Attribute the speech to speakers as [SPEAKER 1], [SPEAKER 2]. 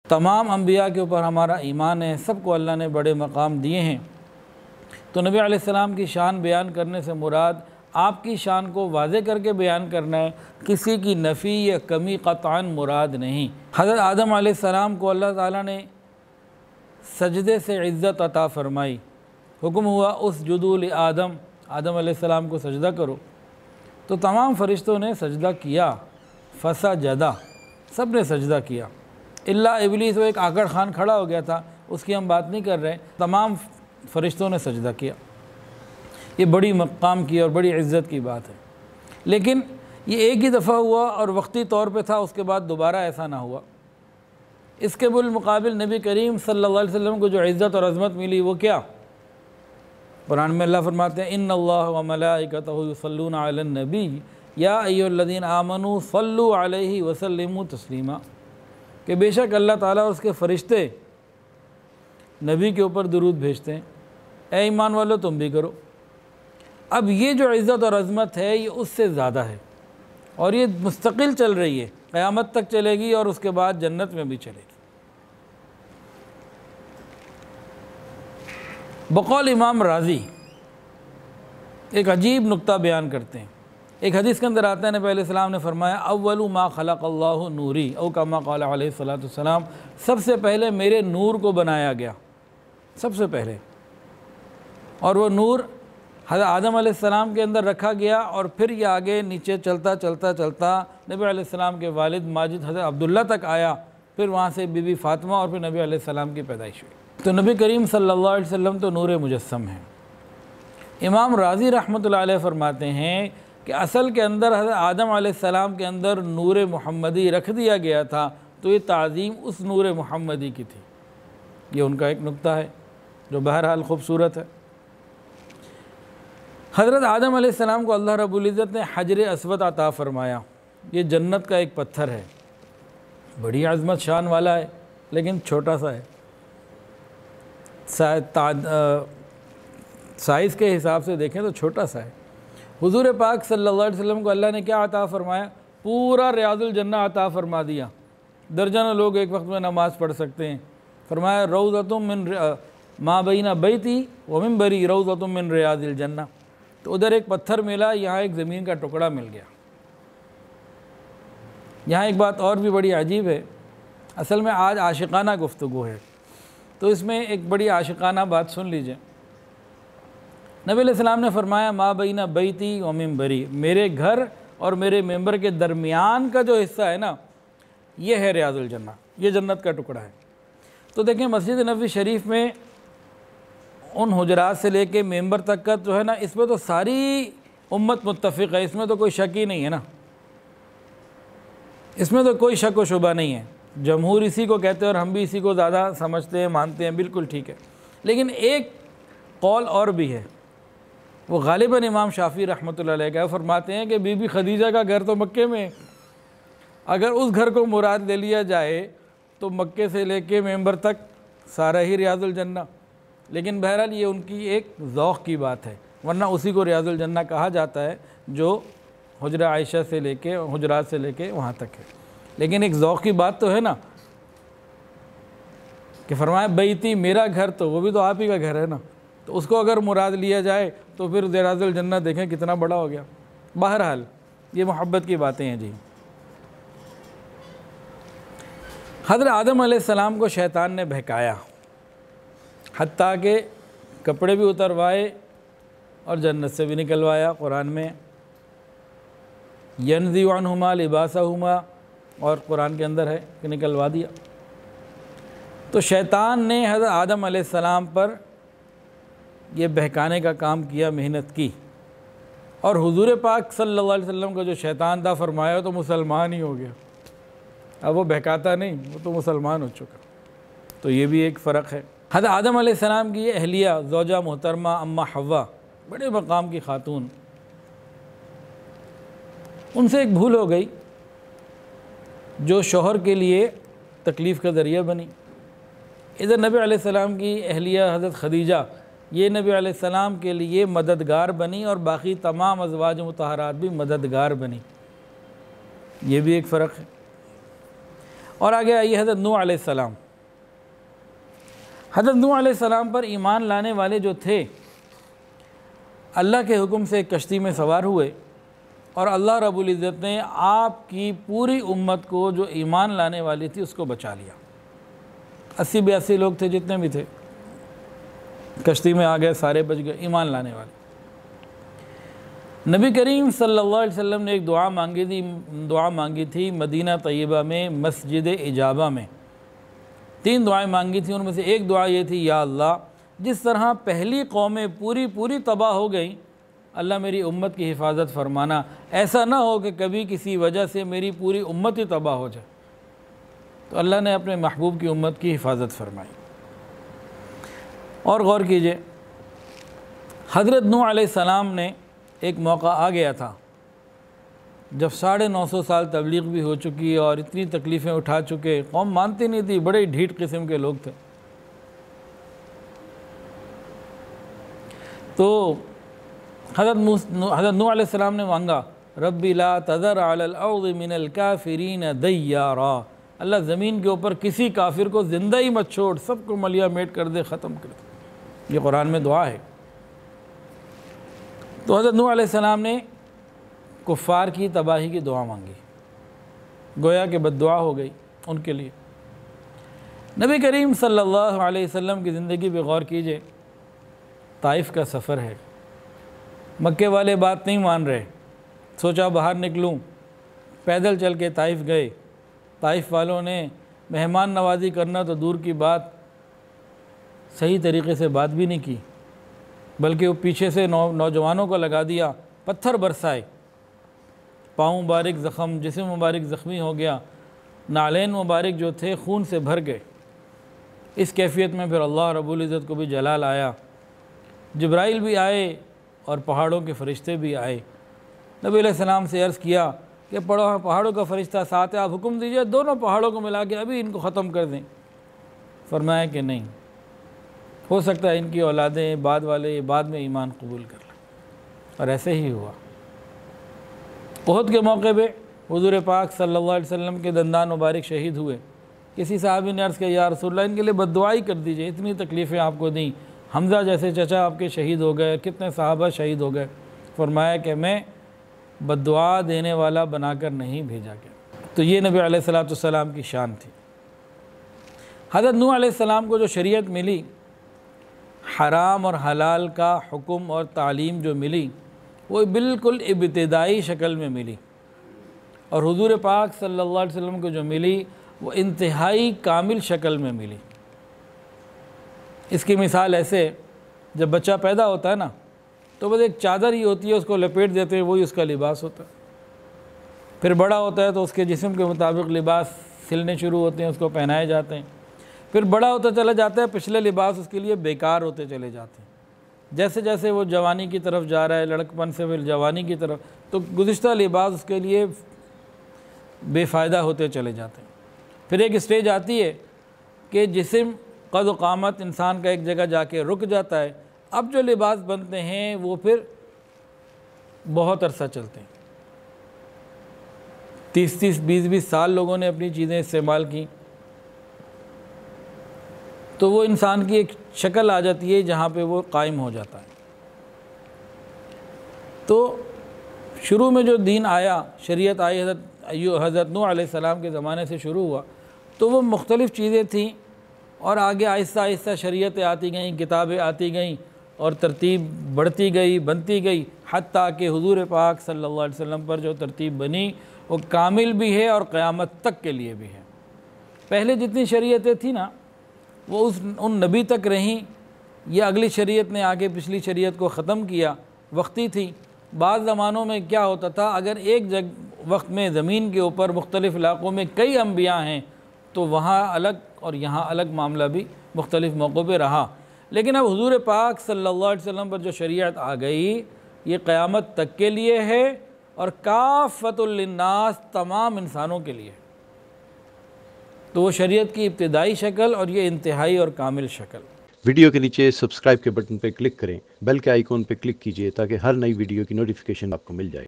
[SPEAKER 1] तमाम अम्बिया के ऊपर हमारा ईमान है, सबको अल्लाह ने बड़े मकाम दिए हैं। तो नबी अलैहिस्सलाम की शान बयान करने से मुराद आपकी शान को वाज़े करके बयान करना है, किसी की नफ़ी या कमी क़तअन मुराद नहीं। हज़रत आदम अलैहिस्सलाम को अल्लाह ताला ने सजदे से इज़्ज़त अता फ़रमाई, हुक्म हुआ उसजुदू लि आदम, आदम अलैहिस्सलाम को सजदा करो। तो तमाम फ़रिश्तों ने सजदा किया, फसजदा, सब ने सजदा किया, इल्ला इब्लीस, वो एक आकड़ खान खड़ा हो गया था, उसकी हम बात नहीं कर रहे। तमाम फ़रिश्तों ने सजदा किया। ये बड़ी मकाम की और बड़ी इज़्ज़त की बात है। लेकिन ये एक ही दफ़ा हुआ और वक्ती तौर पे था, उसके बाद दोबारा ऐसा ना हुआ। इसके मुकाबिल नबी करीम सल्लल्लाहु अलैहि वसल्लम को जो इज़्ज़त और अज़मत मिली वो क्या? कुरान में अल्लाह फरमाते हैं इन्नल्लाह व मलाइकतहु युसल्लूना अलन नबी या अय्युहल्लज़ीना आमनू सल्लु अलैहि व सल्लिमू तस्लीमा, कि बेशक अल्लाह ताला और उसके फ़रिश्ते नबी के ऊपर दुरूद भेजते हैं, ए ईमान वालो तुम भी करो। अब ये जो इज़्ज़त और अज़मत है ये उससे ज़्यादा है और ये मुस्तकिल चल रही है, क़यामत तक चलेगी और उसके बाद जन्नत में भी चलेगी। बक़ौल इमाम राज़ी एक अजीब नुक्ता बयान करते हैं। एक हदीस के अंदर आता है, नबी अलैहिस्सलाम ने फरमाया अव्वलु मा खलक़ल्लाहु नूरी औ कमा क़ाल अलैहिस्सलातु वस्सलाम, सबसे पहले मेरे नूर को बनाया गया, सबसे पहले। और वो नूर हज़रत आदम अलैहिस्सलाम के अंदर रखा गया और फिर ये आगे नीचे चलता चलता चलता नबी अलैहिस्सलाम के वालिद माजिद हज़रत अब्दुल्ला तक आया, फिर वहाँ से बीबी फ़ातिमा और फिर नबी अलैहिस्सलाम की पैदाइश हुई। तो नबी करीम सल्लल्लाहु अलैहि वसल्लम तो नूर मुजस्सम हैं। इमाम राज़ी रहमतुल्लाह अलैह फरमाते हैं कि असल के अंदर हज़रत आदम अलैहिस्सलाम के अंदर नूर मुहम्मदी रख दिया गया था, तो ये ताज़ीम उस नूर मुहम्मदी की थी। ये उनका एक नुक्ता है जो बहरहाल ख़ूबसूरत है। हज़रत आदम अलैहिस्सलाम को अल्लाह रब्बुल इज़्ज़त ने हजर अस्वद अता फ़रमाया। ये जन्नत का एक पत्थर है, बड़ी अज़मत शान वाला है, लेकिन छोटा सा है। साइज़ के हिसाब से देखें तो छोटा सा है। हुज़ूर पाक सल्लल्लाहु अलैहि वसल्लम को अल्लाह ने क्या अता फ़रमाया? पूरा रियाज़ुल जन्नह अता फ़रमा दिया। दर्जनों लोग एक वक्त में नमाज़ पढ़ सकते हैं। फरमाया रौज़तुम मिन मा बैना बैती व मिंबरी रौज़तुम मिन रियाज़िल जन्नह। तो उधर एक पत्थर मिला, यहाँ एक ज़मीन का टुकड़ा मिल गया। यहाँ एक बात और भी बड़ी अजीब है, असल में आज आशिकाना गुफ्तगू है, तो इसमें एक बड़ी आशिकाना बात सुन लीजिए। नबी अलैहिस्सलाम ने फरमाया मा बैना बैती व मिंबरी, मेरे घर और मेरे मेंबर के दरमियान का जो हिस्सा है ना, ये है रियाज़ुल जन्नह, ये जन्नत का टुकड़ा है। तो देखें मस्जिद नबवी शरीफ में उन हुजरात से लेके मेंबर तक का जो है ना, इसमें तो सारी उम्मत मुत्तफ़िक़ है, इसमें तो कोई शक ही नहीं है ना, इसमें तो कोई शक व शुबा नहीं है। जमहूर इसी को कहते हैं और हम भी इसी को ज़्यादा समझते हैं, मानते हैं, बिल्कुल ठीक है। लेकिन एक कौल और भी है, वो गालिबन इमाम शाफ़ी रहमतुल्लाह अलैह का, फरमाते हैं कि बीबी खदीजा का घर तो मक्के में, अगर उस घर को मुराद ले लिया जाए तो मक्के से लेके मेंबर तक सारा ही रियाज़ुल जन्नह। लेकिन बहरहाल ये उनकी एक ज़ौक़ की बात है, वरना उसी को रियाज़ुल जन्नह कहा जाता है जो हुजरा आयशा से लेके हुजरात से लेके वहाँ तक है। लेकिन एक ज़ौक़ की बात तो है ना, कि फरमाया बैती, मेरा घर, तो वो भी तो आप ही का घर है ना, तो उसको अगर मुराद लिया जाए तो फिर रियाज़ुल जन्नह देखें कितना बड़ा हो गया। बहरहाल ये मोहब्बत की बातें हैं जी। हज़रत आदम अलैहिस्सलाम को शैतान ने बहकाया, हत्ता के कपड़े भी उतरवाए और जन्नत से भी निकलवाया। कुरान में यनज़िउ अन्हुमा लिबासहुमा, और कुरान के अंदर है कि निकलवा दिया। तो शैतान ने हज़रत आदम अलैहिस्सलाम पर ये बहकाने का काम किया, मेहनत की, और हुज़ूर पाक सल्लल्लाहु अलैहि वसल्लम का जो शैतान था फरमाया तो मुसलमान ही हो गया। अब वो बहकाता नहीं, वो तो मुसलमान हो चुका। तो ये भी एक फ़र्क है। हज़रत आदम अलैहिस्सलाम की अहलिया ज़ौजा मोहतरमा अम्मा हव्वा, बड़े मकाम की खातून, उनसे एक भूल हो गई जो शौहर के लिए तकलीफ़ का ज़रिया बनी। इधर नबी अलैहिस्सलाम की अहलिया हज़रत खदीजा, ये नबी अलैहिस्सलाम के लिए मददगार बनी और बाकी तमाम अज़वाज मुतहरात भी मददगार बनी। ये भी एक फ़र्क है। और आगे आइए हज़रत नूह अलैहिस्सलाम। हज़रत नूह अलैहिस्सलाम पर ईमान लाने वाले जो थे, अल्लाह के हुक्म से एक कश्ती में सवार हुए और अल्लाह रब्बुल इज़्ज़त ने आपकी पूरी उम्मत को जो ईमान लाने वाली थी उसको बचा लिया। 80-82 लोग थे, जितने भी थे कश्ती में आ गए, सारे बच गए, ईमान लाने वाले। नबी करीम सल्लल्लाहु अलैहि वसल्लम ने एक दुआ मांगी थी मदीना तैयबा में मस्जिद इजाबा में। 3 दुआएं मांगी थी, उनमें से एक दुआ ये थी, या अल्लाह जिस तरह पहली कौमें पूरी तबाह हो गई, अल्लाह मेरी उम्मत की हिफाजत फरमाना, ऐसा ना हो कि कभी किसी वजह से मेरी पूरी उम्मत ही तबाह हो जाए। तो अल्लाह ने अपने महबूब की उम्मत की हिफाजत फरमाई। और गौर कीजिए, हज़रत नूह अलैहिस्सलाम ने एक मौका आ गया था जब 950 साल तबलीग भी हो चुकी और इतनी तकलीफ़ें उठा चुके, कौम मानती नहीं थी, बड़े ढीठ किस्म के लोग थे। तो हज़रत नूह अलैहिस्सलाम ने मांगा, रब्बी ला तज़र अलल अर्ज़ि मिनल काफ़िरीन दय्यारा, अल्लाह ज़मीन के ऊपर किसी काफिर को ज़िंदा ही मत छोड़, सबको मलिया मेट कर दे, ख़त्म कर दे। ये कुरान में दुआ है। तो हज़रत नूह अलैहिस्सलाम ने कुफ़ार की तबाही की दुआ मांगी, गोया कि बद्दुआ हो गई उनके लिए। नबी करीम सल्लल्लाहु अलैहि वसल्लम की ज़िंदगी पे गौर कीजिए। ताइफ़ का सफ़र है, मक्के वाले बात नहीं मान रहे, सोचा बाहर निकलूं, पैदल चल के ताइफ़ गए। ताइफ़ वालों ने मेहमान नवाजी करना तो दूर की बात, सही तरीके से बात भी नहीं की, बल्कि वो पीछे से नौजवानों को लगा दिया, पत्थर बरसाए, पाँव मुबारक ज़ख़म, जिस्म मुबारक ज़ख्मी हो गया, नालैन मुबारक जो थे खून से भर गए। इस कैफियत में फिर अल्लाह रब्बुल इज़्ज़त को भी जलाल आया, जिब्राइल भी आए और पहाड़ों के फ़रिश्ते भी आए। नबी अलैहिस्सलाम से अर्ज़ किया कि पहाड़ों का फ़रिश्ता साथ है, आप हुक्म दीजिए दोनों पहाड़ों को मिला के अभी इनको ख़त्म कर दें। फरमाया कि नहीं, हो सकता है इनकी औलादें बाद वाले बाद में ईमान कबूल कर लें। और ऐसे ही हुआ। उहद के मौके पे हुज़ूर पाक सल्लल्लाहु अलैहि वसल्लम के दंदान मुबारक शहीद हुए। किसी साहबी ने अर्ज़ किया, या रसूलल्लाह इनके लिए बद्दुआई कर दीजिए, इतनी तकलीफ़ें आपको दी, हमज़ा जैसे चचा आपके शहीद हो गए, कितने सहाबा शहीद हो गए। फरमाया कि मैं बद्दुआ देने वाला बनाकर नहीं भेजा गया। तो ये नबी अलैहिस्सलाम की शान थी। हज़रत नूह अलैहिस्सलाम को जो शरीयत मिली, हराम और हलाल का हुक्म और तालीम जो मिली, वो बिल्कुल इब्तिदाई शक्ल में मिली। और हुज़ूर पाक सल्लल्लाहु अलैहि वसल्लम को जो मिली वो इंतहाई कामिल शक्ल में मिली। इसकी मिसाल ऐसे, जब बच्चा पैदा होता है ना, तो बस एक चादर ही होती है, उसको लपेट देते हैं, वही उसका लिबास होता है। फिर बड़ा होता है तो उसके जिस्म के मुताबिक लिबास सिलने शुरू होते हैं, उसको पहनाए जाते हैं। फिर बड़ा होता चला जाता है, पिछले लिबास उसके लिए बेकार होते चले जाते हैं। जैसे जैसे वो जवानी की तरफ जा रहा है, लड़कपन से फिर जवानी की तरफ, तो गुज़िश्ता लिबास उसके लिए बेफ़ायदा होते चले जाते हैं। फिर एक स्टेज आती है कि जिस्म कद क़ामत इंसान का एक जगह जाके रुक जाता है। अब जो लिबास बनते हैं वो फिर बहुत अरसा चलते हैं। 30-30, 20-20 साल लोगों ने अपनी चीज़ें इस्तेमाल की, तो वो इंसान की एक शक्ल आ जाती है जहाँ पे वो कायम हो जाता है। तो शुरू में जो दीन आया, शरीयत आई, हज़रत नूह अलैहिस्सलाम के ज़माने से शुरू हुआ, तो वो मुख्तलिफ़ चीज़ें थीं और आगे आहिस्ता आहिस्ता शरीयतें आती गईं, किताबें आती गईं और तरतीब बढ़ती गई, बनती गई, हत्ता कि हुज़ूर पाक सल्लल्लाहु अलैहि वसल्लम पर जो तरतीब बनी वो कामिल भी है और क़यामत तक के लिए भी है। पहले जितनी शरीयतें थी ना, वो उन नबी तक रहीं, या अगली शरीयत ने आगे पिछली शरीयत को ख़त्म किया, वक्ती थी। बाज़ ज़मानों में क्या होता था, अगर एक वक्त में ज़मीन के ऊपर मुख्तलिफ़ इलाक़ों में कई अम्बिया हैं तो वहाँ अलग और यहाँ अलग मामला भी मुख्तलिफ़ मौक़ों पर रहा। लेकिन अब हुज़ूर पाक सल्लल्लाहु अलैहि वसल्लम पर जो शरीयत आ गई, ये क़यामत तक के लिए है और काफ़तुल लिन्नास, तमाम इंसानों के लिए। तो वो शरीयत की इब्तिदाई शक्ल और ये इंतहाई और कामिल शक्ल।
[SPEAKER 2] वीडियो के नीचे सब्सक्राइब के बटन पर क्लिक करें, बेल के आइकॉन पर क्लिक कीजिए ताकि हर नई वीडियो की नोटिफिकेशन आपको मिल जाए।